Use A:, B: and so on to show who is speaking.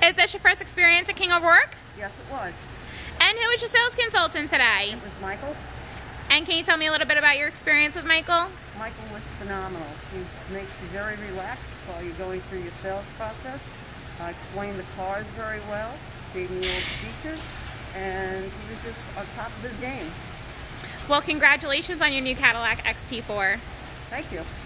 A: Is this your first experience at King O'Rourke?
B: Yes, it was.
A: And who is your sales consultant today?
B: It was Michael.
A: And can you tell me a little bit about your experience with Michael?
B: Michael was phenomenal. He makes you very relaxed while you're going through your sales process. Explained the cars very well, gave me all the features, and he was just on top of his game.
A: Well, congratulations on your new Cadillac XT4.
B: Thank you.